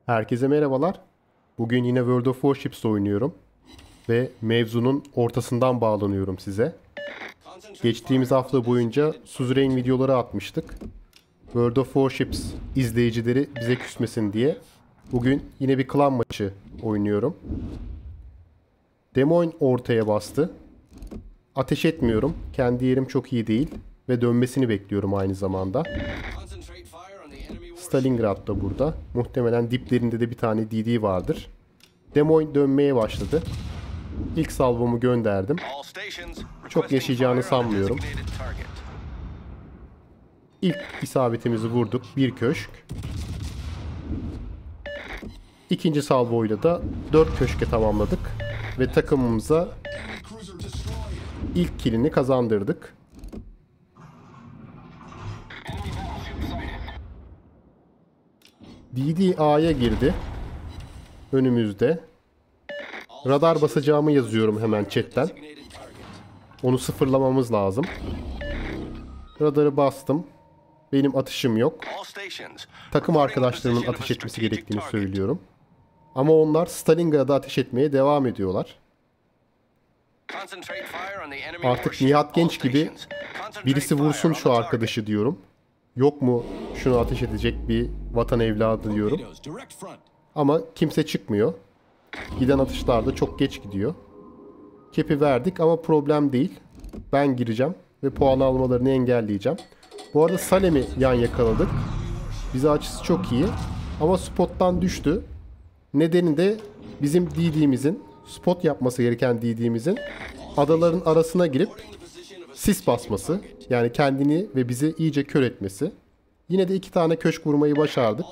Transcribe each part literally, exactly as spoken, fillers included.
Herkese merhabalar. Bugün yine World of Warships oynuyorum. Ve mevzunun ortasından bağlanıyorum size. Geçtiğimiz hafta boyunca Suzerain videoları atmıştık. World of Warships izleyicileri bize küsmesin diye. Bugün yine bir klan maçı oynuyorum. Des Moines ortaya bastı. Ateş etmiyorum. Kendi yerim çok iyi değil. Ve dönmesini bekliyorum aynı zamanda. Stalingrad da burada. Muhtemelen diplerinde de bir tane D D vardır. Des Moines dönmeye başladı. İlk salvomu gönderdim. Çok yaşayacağını sanmıyorum. İlk isabetimizi vurduk. Bir köşk. İkinci salvoyla da dört köşke tamamladık. Ve takımımıza ilk killini kazandırdık. D D A'ya girdi. Önümüzde. Radar basacağımı yazıyorum hemen chatten. Onu sıfırlamamız lazım. Radarı bastım. Benim atışım yok. Takım arkadaşlarımın ateş etmesi gerektiğini söylüyorum. Ama onlar Stalingrad'a ateş etmeye devam ediyorlar. Artık Nihat Genç gibi birisi vursun şu arkadaşı diyorum. Yok mu şunu ateş edecek bir vatan evladı diyorum. Ama kimse çıkmıyor. Giden atışlar da çok geç gidiyor. Kepi verdik ama problem değil. Ben gireceğim ve puan almalarını engelleyeceğim. Bu arada Salem'i yan yakaladık. Bize açısı çok iyi. Ama spottan düştü. Nedeni de bizim D D'mizin, spot yapması gereken D D'mizin adaların arasına girip sis basması. Yani kendini ve bizi iyice kör etmesi. Yine de iki tane köşk vurmayı başardık.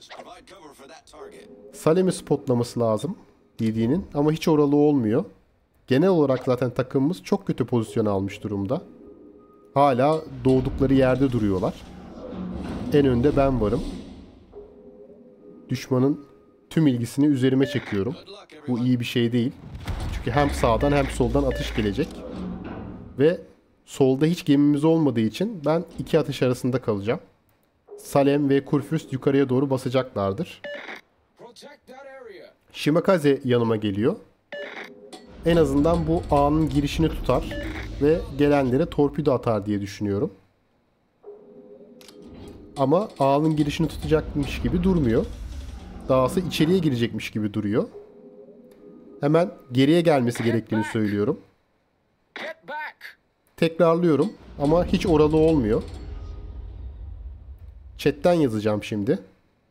Salem'i spotlaması lazım D D'nin ama hiç oralı olmuyor. Genel olarak zaten takımımız çok kötü pozisyon almış durumda. Hala doğdukları yerde duruyorlar. En önde ben varım. Düşmanın tüm ilgisini üzerime çekiyorum. Bu iyi bir şey değil. Çünkü hem sağdan hem soldan atış gelecek. Ve solda hiç gemimiz olmadığı için ben iki atış arasında kalacağım. Salem ve Kurfürst yukarıya doğru basacaklardır. Shimakaze yanıma geliyor. En azından bu ağın girişini tutar ve gelenlere torpido atar diye düşünüyorum. Ama ağın girişini tutacakmış gibi durmuyor. Dahası içeriye girecekmiş gibi duruyor. Hemen geriye gelmesi gerektiğini söylüyorum. Tekrarlıyorum ama hiç oralı olmuyor. Chat'ten yazacağım şimdi.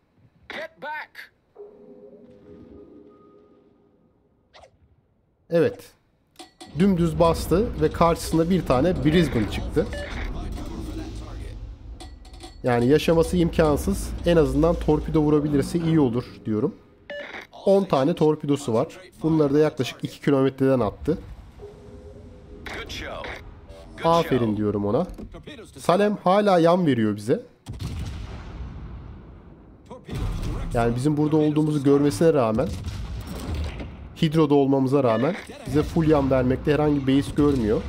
Evet. Dümdüz bastı ve karşısına bir tane Brisbane çıktı. Yani yaşaması imkansız. En azından torpido vurabilirse iyi olur diyorum. on tane torpidosu var. Bunları da yaklaşık iki kilometreden attı. Aferin diyorum ona. Salem hala yan veriyor bize. Yani bizim burada olduğumuzu görmesine rağmen, Hidro'da olmamıza rağmen bize full yan vermekte herhangi bir beis görmüyor.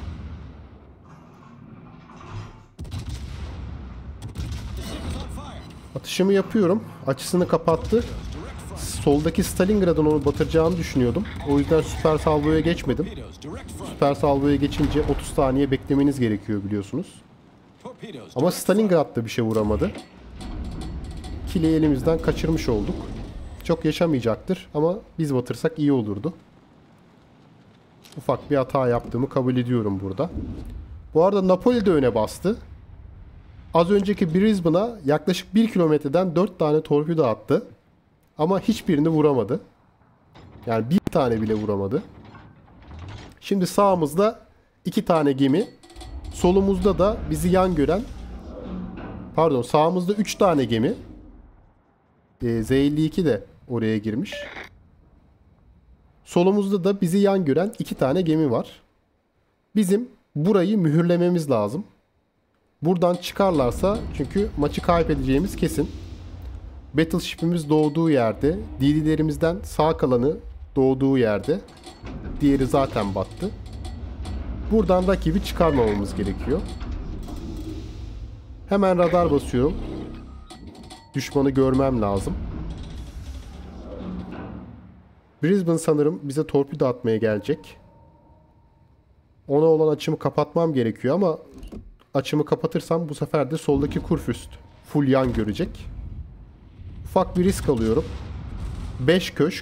Atışımı yapıyorum. Açısını kapattı. Soldaki Stalingrad'ın onu batıracağını düşünüyordum. O yüzden süper salvoya geçmedim. Süper salvoya geçince otuz saniye beklemeniz gerekiyor biliyorsunuz. Ama Stalingrad'da bir şey vuramadı. Kili elimizden kaçırmış olduk. Çok yaşamayacaktır ama biz batırsak iyi olurdu. Ufak bir hata yaptığımı kabul ediyorum burada. Bu arada Napoli de öne bastı. Az önceki Brisbane'a yaklaşık bir kilometreden dört tane torpido attı. Ama hiçbirini vuramadı. Yani bir tane bile vuramadı. Şimdi sağımızda iki tane gemi. Solumuzda da bizi yan gören... Pardon, sağımızda üç tane gemi. Ee, Z elli iki de oraya girmiş. Solumuzda da bizi yan gören iki tane gemi var. Bizim burayı mühürlememiz lazım. Buradan çıkarlarsa çünkü maçı kaybedeceğimiz kesin. Battleship'imiz doğduğu yerde. D D'lerimizden sağ kalanı doğduğu yerde. Diğeri zaten battı. Buradan rakibi çıkarmamamız gerekiyor. Hemen radar basıyorum. Düşmanı görmem lazım. Brisbane sanırım bize torpido atmaya gelecek. Ona olan açımı kapatmam gerekiyor ama açımı kapatırsam bu sefer de soldaki Kurfürst full yan görecek. Ufak bir risk alıyorum. beş köşk.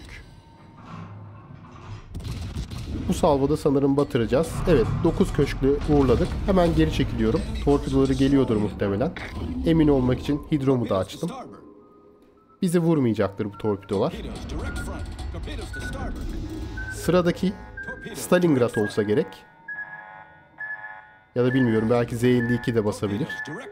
Bu salvoda sanırım batıracağız. Evet, dokuz köşklü uğurladık. Hemen geri çekiliyorum. Torpidoları geliyordur muhtemelen. Emin olmak için hidromu da açtım. Bizi vurmayacaktır bu torpidolar. Sıradaki Stalingrad olsa gerek. Ya da bilmiyorum, belki Z elli iki de basabilir.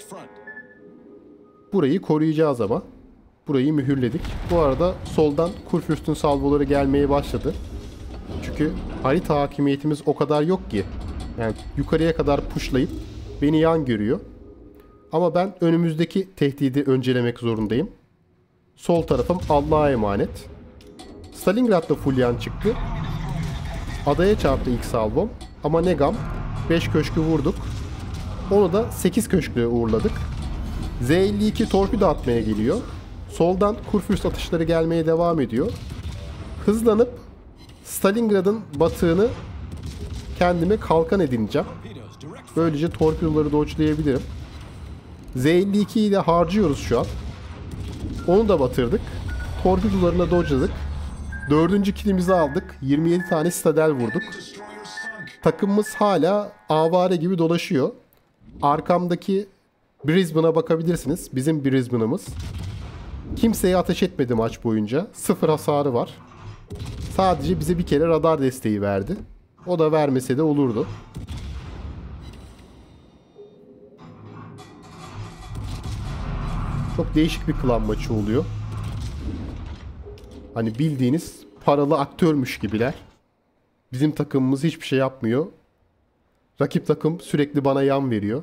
Burayı koruyacağız ama. Burayı mühürledik. Bu arada soldan Kurfürst'ün salvoları gelmeye başladı. Çünkü harita hakimiyetimiz o kadar yok ki. Yani yukarıya kadar pushlayıp beni yan görüyor. Ama ben önümüzdeki tehdidi öncelemek zorundayım. Sol tarafım Allah'a emanet. Stalingrad'da full yan çıktı. Adaya çarptı ilk salvom. Ama ne gam. beş köşkü vurduk. Onu da sekiz köşkle uğurladık. Z elli iki torpido atmaya geliyor. Soldan Kurfürst atışları gelmeye devam ediyor. Hızlanıp Stalingrad'ın batığını kendime kalkan edineceğim. Böylece torpidoları dodge'layabilirim. Z elli ikiyi de harcıyoruz şu an. Onu da batırdık. Torpidolarına dodge'ladık. Dördüncü killimizi aldık. yirmi yedi tane Citadel vurduk. Takımımız hala avare gibi dolaşıyor. Arkamdaki Brisbane'a bakabilirsiniz. Bizim Brisbane'ımız. Kimseye ateş etmedi maç boyunca. Sıfır hasarı var. Sadece bize bir kere radar desteği verdi. O da vermese de olurdu. Çok değişik bir klan maçı oluyor. Hani bildiğiniz paralı aktörmüş gibiler. Bizim takımımız hiçbir şey yapmıyor. Rakip takım sürekli bana yan veriyor.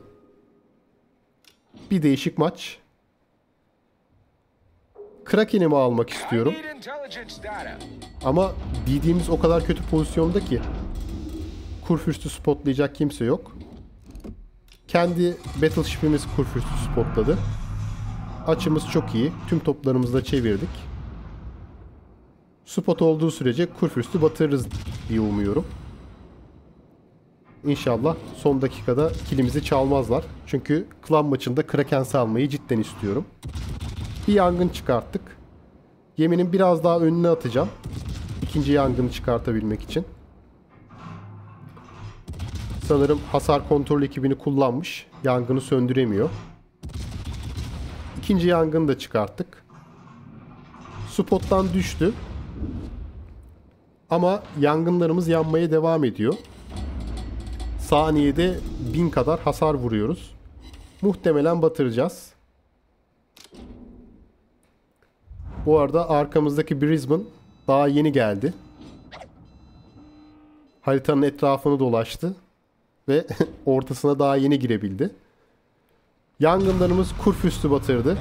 Bir değişik maç. Kraken'imi almak istiyorum. Ama D D'miz o kadar kötü pozisyonda ki Kurfürst'ü spotlayacak kimse yok. Kendi Battleship'imiz Kurfürst'ü spotladı. Açımız çok iyi. Tüm toplarımızı da çevirdik. Spot olduğu sürece Kurfürst'ü batırırız diye umuyorum. İnşallah son dakikada kilimizi çalmazlar. Çünkü klan maçında Kraken salmayı cidden istiyorum. Bir yangın çıkarttık. Geminin biraz daha önüne atacağım. İkinci yangını çıkartabilmek için. Sanırım hasar kontrol ekibini kullanmış. Yangını söndüremiyor. İkinci yangını da çıkarttık. Spot'tan düştü. Ama yangınlarımız yanmaya devam ediyor. Saniyede bin kadar hasar vuruyoruz. Muhtemelen batıracağız. Bu arada arkamızdaki Brisbane daha yeni geldi. Haritanın etrafını dolaştı. Ve ortasına daha yeni girebildi. Yangınlarımız Kurfürst'ü batırdı.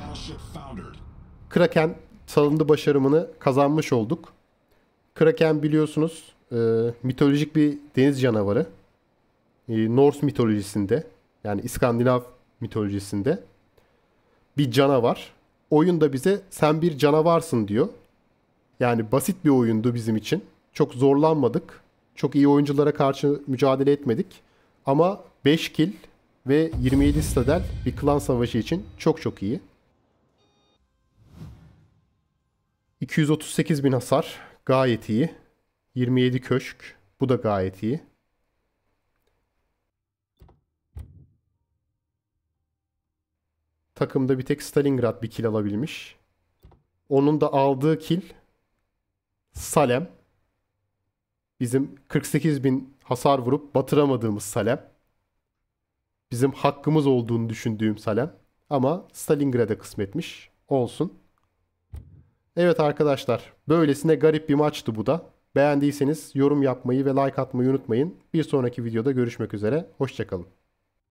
Kraken salındı başarımını kazanmış olduk. Kraken biliyorsunuz e, mitolojik bir deniz canavarı. E, Norse mitolojisinde, yani İskandinav mitolojisinde bir canavar. Oyunda bize sen bir canavarsın diyor. Yani basit bir oyundu bizim için. Çok zorlanmadık. Çok iyi oyunculara karşı mücadele etmedik. Ama beş kill ve yirmi yedi Citadel bir klan savaşı için çok çok iyi. iki yüz otuz sekiz bin hasar gayet iyi. yirmi yedi köşk, bu da gayet iyi. Takımda bir tek Stalingrad bir kill alabilmiş. Onun da aldığı kill Salem. Bizim kırk sekiz bin hasar vurup batıramadığımız Salem. Bizim hakkımız olduğunu düşündüğüm Salem. Ama Stalingrad'a kısmetmiş. Olsun. Evet arkadaşlar, böylesine garip bir maçtı bu da. Beğendiyseniz yorum yapmayı ve like atmayı unutmayın. Bir sonraki videoda görüşmek üzere. Hoşça kalın.